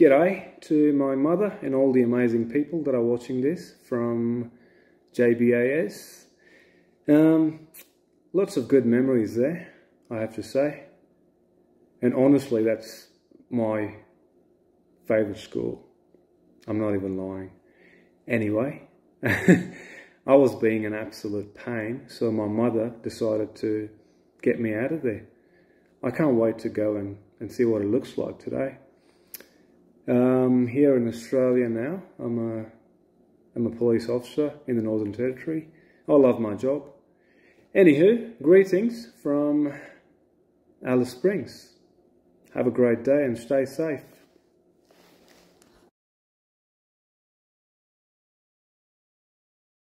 G'day to my mother and all the amazing people that are watching this from JBAS. Lots of good memories there, I have to say. And honestly, that's my favourite school. I'm not even lying. Anyway, I was being an absolute pain, so my mother decided to get me out of there. I can't wait to go and see what it looks like today. Here in Australia now, I'm a police officer in the Northern Territory. I love my job. Anywho, greetings from Alice Springs. Have a great day and stay safe.